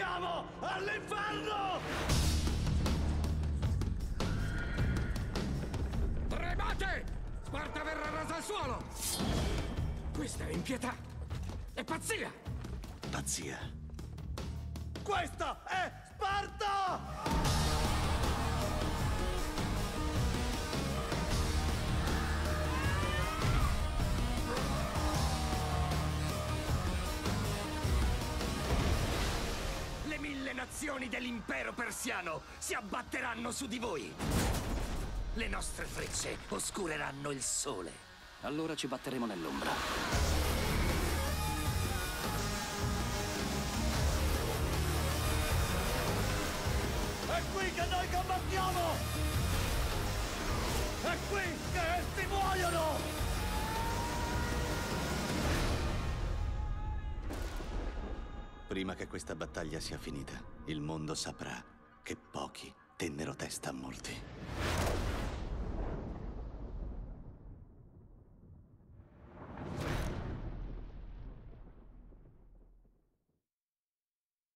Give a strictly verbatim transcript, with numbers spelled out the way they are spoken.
Andiamo all'inferno! Tremate! Sparta verrà rasa al suolo! Questa è impietà! È pazzia! Pazzia. Questa è Sparta! Le mille nazioni dell'impero persiano si abbatteranno su di voi! Le nostre frecce oscureranno il sole. Allora ci batteremo nell'ombra. È qui che noi combattiamo! È qui che essi muoiono! Prima che questa battaglia sia finita, il mondo saprà che pochi tennero testa a molti.